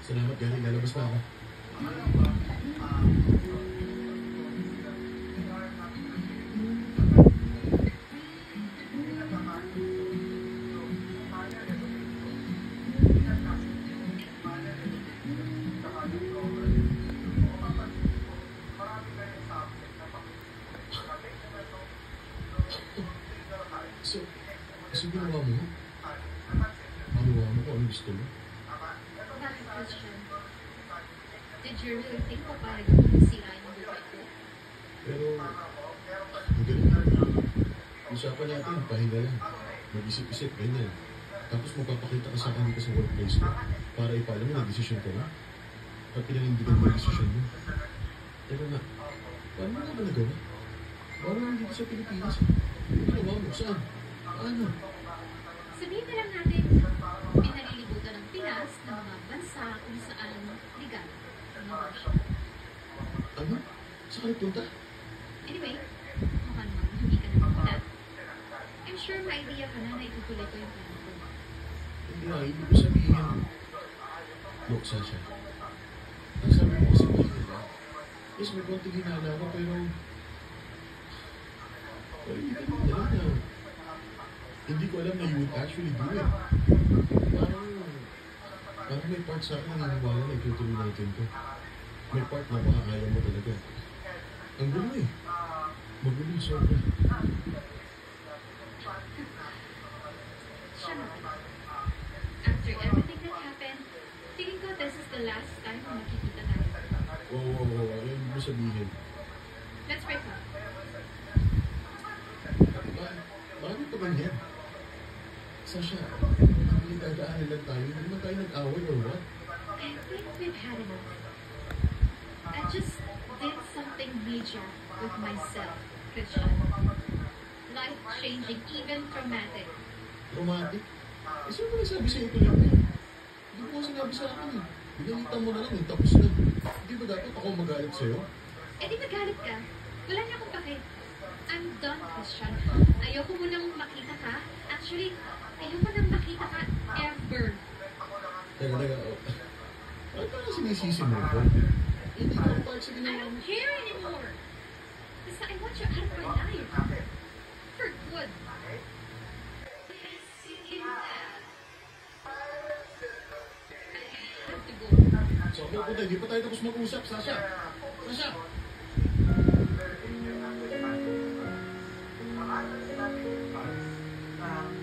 Salamat, Gary. Lalabas na ako. So, kasi ginawa mo? Ginawa mo kung ano gusto mo? Bakit, Christian? Did you really think pa parang sirain yung buhay ko? Pero, ang galing na. Usapan natin, pahinga lang. Mag-isip-isip, ganyan. Tapos magpapakita ka sa akin dito sa workplace ko para ipaalam mo na desisyon ka na. At pinanindigan mo yung desisyon mo. Teka nga, paano mo naman nagawa? Paano naman dito sa Pilipinas? Ginawa mo, saan? Paano? Sabihin na lang natin, pinalilibutan ng Pinas ng mga bansa kung saan legal ang abortion. Ano? Saan ka nagpunta? Anyway, mukhang naman hindi ka nagulat. I'm sure may idea ka na na itutuloy ko yung plano ko. Hindi nga, hindi ko sabihin. Look, Sasha. Ang sabi mo kasi pahinga lang. Yes, may konting hinala ako, pero hindi ko alam na hindi ko alam na you would actually do it. Parang may part sa akin na naniniwala na itutuloy natin to. May part na baka ayaw mo talaga. Ang gulo eh. Magulo yung sobra. Siya naman. After everything that happened, tingin ko this is the last time na makikita tayo. Oo, ayun mo sabihin. Let's break up. Bakit pa ganyan? Sasha, hindi dadaanan lang tayo. Hindi naman tayo nag-away or what? I think we've had enough. I just did something major with myself, Christian. Life-changing, even traumatic. Romantic? Eh, sino ba nagsabi sa'yo ito lang yan? Hindi mo nga sinabi sa akin eh. Binalitan mo na lang eh, tapos na. Hindi ba dapat ako magalit sa'yo? Eh di magalit ka. Wala niya akong pake. I'm done, Christian. Ayoko mo nang makita ka. Actually, ayoko nang makita ka ever. Teka. Bakit parang sinisisi mo ako? Hindi ka part sa I ginawa don't mo. care anymore. Basta I want you out of my life. For good. I have to go. So, ako punta, hindi pa tayo tapos mag-usap, Sasha. Sasha! Ang